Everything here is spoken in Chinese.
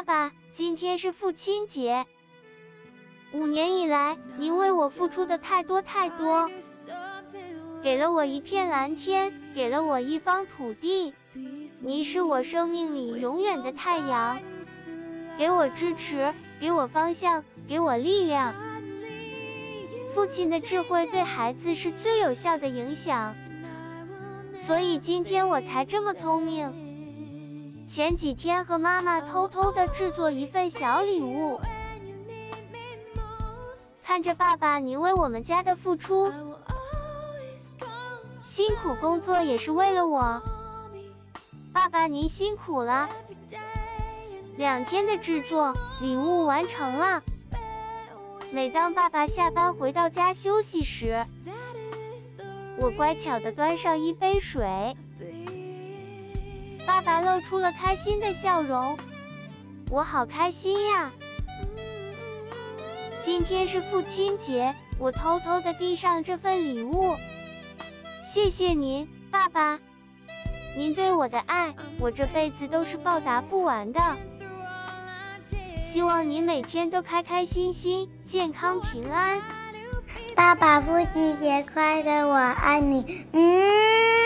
爸，今天是父亲节。5年以来，您为我付出的太多太多，给了我一片蓝天，给了我一方土地。您是我生命里永远的太阳，给我支持，给我方向，给我力量。父亲的智慧对孩子是最有效的影响，所以今天我才这么聪明。前几天和妈妈偷偷地制作一份小礼物，看着爸爸您为我们家的付出，辛苦工作也是为了我。爸爸您辛苦了。2天的制作，礼物完成了。每当爸爸下班回到家休息时，我乖巧地端上一杯水，爸爸露出了开心的笑容，我好开心呀！今天是父亲节，我偷偷地递上这份礼物，谢谢您，爸爸，您对我的爱，我这辈子都是报答不完的。希望您每天都开开心心，健康平安。 爸爸，父亲节快乐，我爱你。